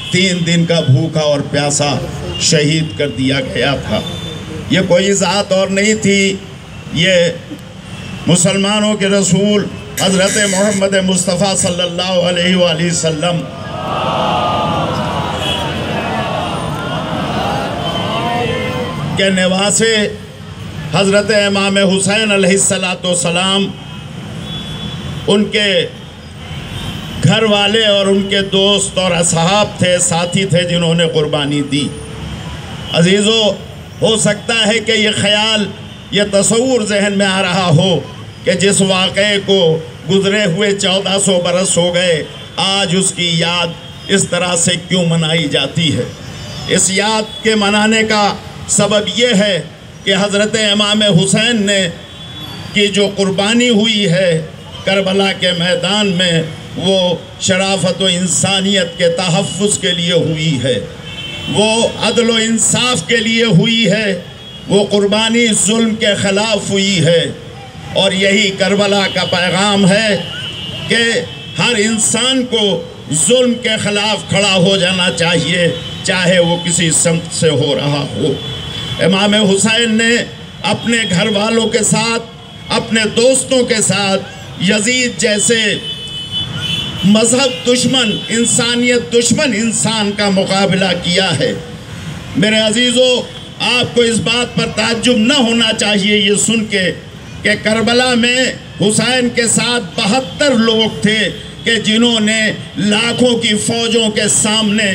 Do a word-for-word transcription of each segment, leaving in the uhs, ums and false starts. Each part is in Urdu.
تین دن کا بھوکا اور پیاسا شہید کر دیا گیا تھا۔ یہ کوئی ذات اور نہیں تھی، یہ مسلمانوں کے رسول حضرت محمد مصطفیٰ صلی اللہ علیہ وآلہ وسلم کے نواسے حضرت امام حسین علیہ السلام، ان کے گھر والے اور ان کے دوست اور اصحاب تھے، ساتھی تھے جنہوں نے قربانی دی۔ عزیزو، ہو سکتا ہے کہ یہ خیال، یہ تصور ذہن میں آ رہا ہو کہ جس واقعے کو گزرے ہوئے چودہ سو برس ہو گئے، آج اس کی یاد اس طرح سے کیوں منائی جاتی ہے؟ اس یاد کے منانے کا سبب یہ ہے کہ حضرت امام حسین نے کی جو قربانی ہوئی ہے کربلا کے میدان میں، وہ شرافت و انسانیت کے تحفظ کے لیے ہوئی ہے، وہ عدل و انصاف کے لیے ہوئی ہے، وہ قربانی ظلم کے خلاف ہوئی ہے۔ اور یہی کربلا کا پیغام ہے کہ ہر انسان کو ظلم کے خلاف کھڑا ہو جانا چاہیے، چاہے وہ کسی سمت سے ہو رہا ہو۔ امام حسین نے اپنے گھر والوں کے ساتھ، اپنے دوستوں کے ساتھ یزید جیسے مذہب دشمن، انسانیت دشمن انسان کا مقابلہ کیا ہے۔ میرے عزیزو، آپ کو اس بات پر تعجب نہ ہونا چاہیے یہ سن کے کہ کربلا میں حسین کے ساتھ بہتر لوگ تھے کہ جنہوں نے لاکھوں کی فوجوں کے سامنے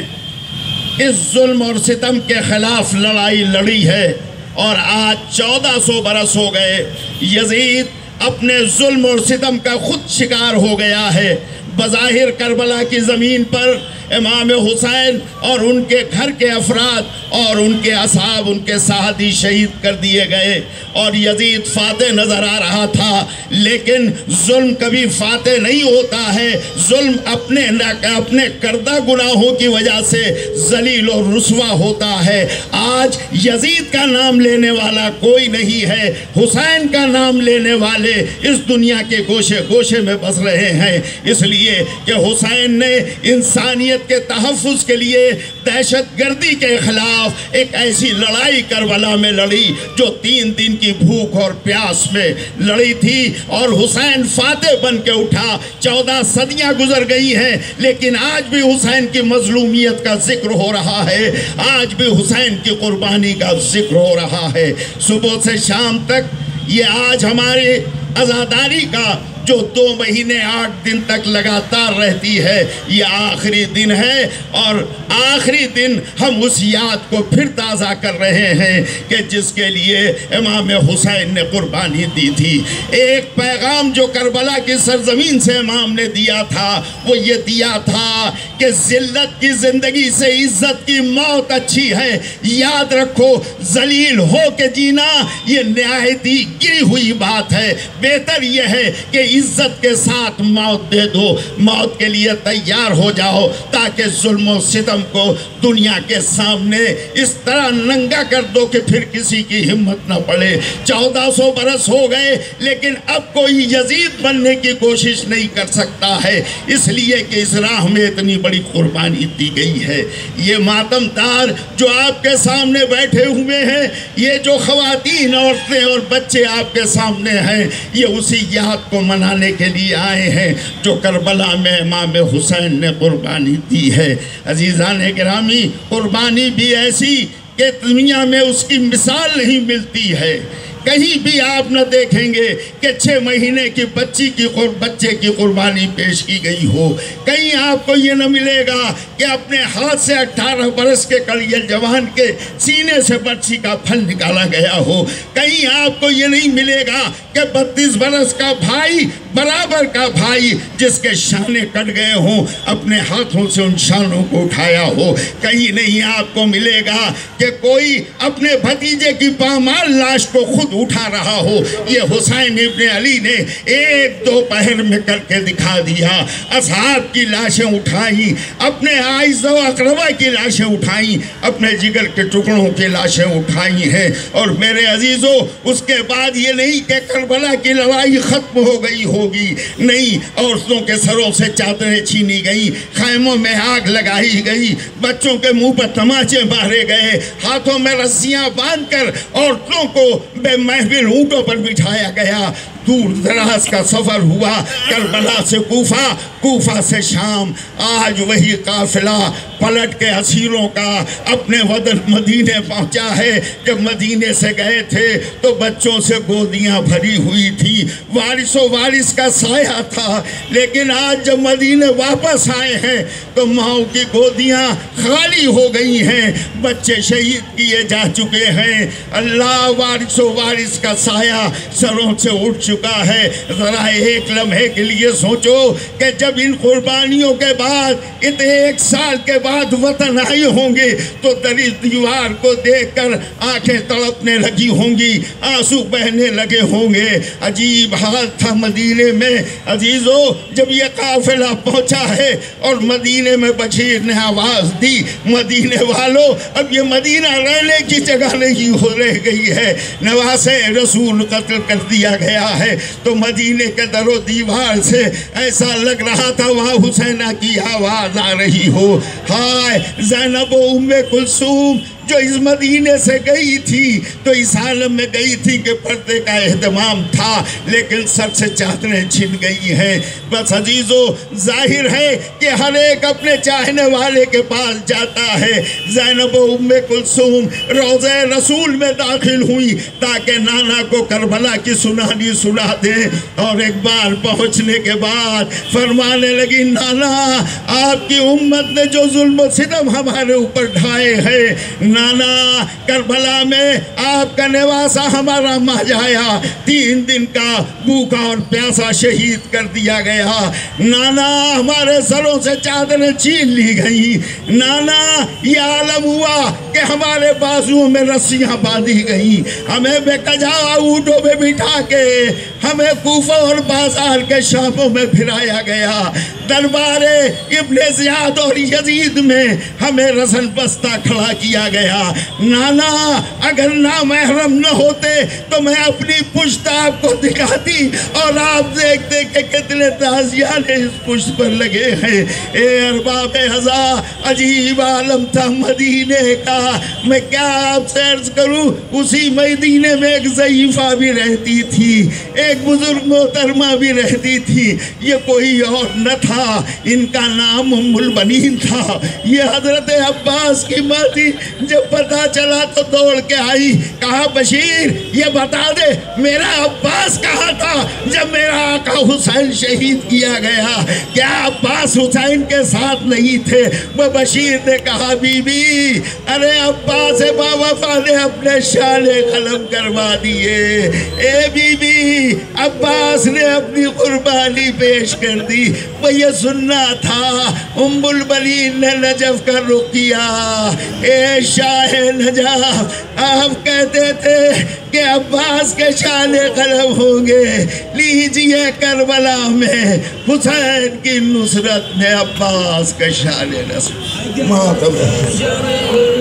اس ظلم اور ستم کے خلاف لڑائی لڑی ہے۔ اور آج چودہ سو برس ہو گئے، یزید اپنے ظلم اور ستم کا خود شکار ہو گیا ہے۔ بظاہر کربلا کی زمین پر امام حسین اور ان کے گھر کے افراد اور ان کے اصحاب، ان کے ساتھی شہید کر دیے گئے اور یزید فاتح نظر آ رہا تھا، لیکن ظلم کبھی فاتح نہیں ہوتا ہے۔ ظلم اپنے اپنے کردہ گناہوں کی وجہ سے ذلیل اور رسوا ہوتا ہے۔ آج یزید کا نام لینے والا کوئی نہیں ہے، حسین کا نام لینے والے اس دنیا کے گوشے گوشے میں بس رہے ہیں، اس لیے کہ حسین نے انسانیت کے تحفظ کے لیے دہشت گردی کے خلاف ایک ایسی لڑائی کربلا میں لڑی جو تین دن کی بھوک اور پیاس میں لڑی تھی، اور حسین فاتح بن کے اٹھا۔ چودہ صدیاں گزر گئی ہیں، لیکن آج بھی حسین کی مظلومیت کا ذکر ہو رہا ہے، آج بھی حسین کی قربانی کا ذکر ہو رہا ہے۔ صبح سے شام تک یہ آج ہماری عزاداری کا جو دو مہینے آٹھ دن تک لگاتار رہتی ہے، یہ آخری دن ہے، اور آخری دن ہم اس یاد کو پھر تازہ کر رہے ہیں کہ جس کے لیے امام حسین نے قربانی دی تھی۔ ایک پیغام جو کربلا کی سرزمین سے امام نے دیا تھا، وہ یہ دیا تھا کہ ذلت کی زندگی سے عزت کی موت اچھی ہے۔ یاد رکھو، ذلیل ہو کے جینا یہ نہایت ہی گری ہوئی بات ہے، بہتر یہ ہے کہ عزت کے ساتھ موت دے دو، موت کے لیے تیار ہو جاؤ، تاکہ ظلم و ستم کو دنیا کے سامنے اس طرح ننگا کر دو کہ پھر کسی کی ہمت نہ پڑے۔ چودہ سو برس ہو گئے، لیکن اب کوئی یزید بننے کی کوشش نہیں کر سکتا ہے، اس لیے کہ اس راہ میں اتنی بڑی قربانی دی گئی ہے۔ یہ ماتم دار جو آپ کے سامنے بیٹھے ہوئے ہیں، یہ جو خواتین، عورتیں اور بچے آپ کے سامنے ہیں، یہ اسی یاد کو منانے کے لیے آئے ہیں جو کربلا میں امام حسین نے قربانی دی ہے۔ عزیزان گرامی، قربانی بھی ایسی کہ دنیا میں اس کی مثال نہیں ملتی ہے۔ کہیں بھی آپ نہ دیکھیں گے کہ چھ مہینے کی بچی کی بچے کی قربانی پیش کی گئی ہو۔ کہیں آپ کو یہ نہ ملے گا کہ اپنے ہاتھ سے اٹھارہ برس کے کڑیل جوان کے سینے سے بچی کا پھل نکالا گیا ہو۔ کہیں آپ کو یہ نہیں ملے گا کہ بتیس برس کا بھائی، برابر کا بھائی جس کے شانے کٹ گئے ہوں، اپنے ہاتھوں سے ان شانوں کو اٹھایا ہو۔ کہیں نہیں آپ کو ملے گا کہ کوئی اپنے بھتیجے کی پامال لاش کو خود اٹھا رہا ہو۔ یہ حسین ابن علی نے ایک دو پہر میں کر کے دکھا دیا۔ اصحاب کی لاشیں اٹھائیں، اپنے اعزا و اقربا کی لاشیں اٹھائیں، اپنے جگر کے ٹکڑوں کی لاشیں اٹھائی ہیں۔ اور میرے عزیزو، اس کے بعد یہ نہیں کہ کربلا کی لڑائی ختم ہو گئی ہو، ہوگی. نہیں، عورتوں کے سروں سے چادریں چھینی گئی، خیموں میں آگ لگائی گئی، بچوں کے منہ پر تماچے مارے گئے، ہاتھوں میں رسیاں باندھ کر عورتوں کو بے محمل اونٹوں پر بٹھایا گیا. دور دراز کا سفر ہوا، کربلا سے کوفہ، کوفہ سے شام. آج وہی قافلہ پلٹ کے اسیروں کا اپنے وطن مدینے پہنچا ہے. جب مدینے سے گئے تھے تو بچوں سے گودیاں بھری ہوئی تھی، وارث و وارث کا سایہ تھا. لیکن آج جب مدینے واپس آئے ہیں تو ماؤں کی گودیاں خالی ہو گئی ہیں، بچے شہید کیے جا چکے ہیں. اللہ، وارث و وارث کا سایہ سروں سے اٹھ چکا ہے. ذرا ایک لمحے کے لیے سوچو کہ جب ان قربانیوں کے بعد اتنے ایک سال کے بعد وطن آئے ہوں گے تو تری دیوار کو دیکھ کر آنکھیں تڑپنے لگی ہوں گی، آنسو بہنے لگے ہوں گے. عجیب حال تھا مدینے میں. عزیزو، جب یہ قافلہ پہنچا ہے اور مدینے میں بشیر نے آواز دی، مدینے والوں، اب یہ مدینہ رہنے کی جگہ نہیں ہو رہ گئی ہے، نواسے رسول قتل کر دیا گیا ہے. تو مدینے کے در و دیوار سے ایسا لگ رہا تھا وہاں حسینہ کی آواز آ رہی ہو. ہائے زینب و ام کلثوم جو اس مدینے سے گئی تھی تو اس عالم میں گئی تھی کہ پردے کا اہتمام تھا، لیکن سر سے چادریں چھن گئی ہیں. بس عزیزو، ظاہر ہے کہ ہر ایک اپنے چاہنے والے کے پاس جاتا ہے. زینب و ام کلثوم روضہ رسول میں داخل ہوئی تاکہ نانا کو کربلا کی سنانی سنا دیں، اور ایک بار پہنچنے کے بعد فرمانے لگی، نانا، آپ کی امت نے جو ظلم و ستم ہمارے اوپر ڈھائے ہیں، نانا، کربلا میں آپ کا نواسا ہمارا ماجایا تین دن کا بھوکا اور پیاسا شہید کر دیا گیا. نانا، ہمارے سروں سے چادریں چھین لی گئی. نانا، یہ عالم ہوا کہ ہمارے بازوؤں میں رسیاں باندھی گئی، ہمیں بے کجا اونٹوں میں بٹھا کے ہمیں کوفہ اور بازار کے شاپوں میں پھرایا گیا. دربار ابن زیاد اور یزید میں ہمیں رسن بستہ کھڑا کیا گیا. نانا، اگر نامحرم نہ ہوتے تو میں اپنی پشت آپ کو دکھاتی اور آپ دیکھتے کہ کتنے تازیانے اس پشت پر لگے ہیں. اے ارباب ہزا، عجیب عالم تھا مدینے کا. میں کیا آپ سے عرض کروں، اسی مدینے میں ایک ضعیفہ بھی رہتی تھی، ایک بزرگ محترمہ بھی رہتی تھی. یہ کوئی اور نہ تھا، ان کا نام ام البنین تھا. یہ حضرت عباس کی ماں تھی. جب پتہ چلا تو دوڑ کے آئی، کہا، بشیر یہ بتا دے میرا عباس کہاں تھا جب میرا آقا حسین شہید کیا گیا؟ کیا عباس حسین کے ساتھ نہیں تھے؟ وہ بشیر نے کہا، بی بی، ارے عباس باوفا نے اپنے شانے قلم کروا دیے. اے بی بی، عباس نے اپنی قربانی پیش کر دی. وہ یہ سننا تھا. ام البنین نے نجف کا رخ کیا. اے شاہ نجف، آپ کہتے تھے کہ عباس کے شان قلم ہوں گے، لیجئے کربلا میں حسین کی نصرت میں عباس کا شان نصرت.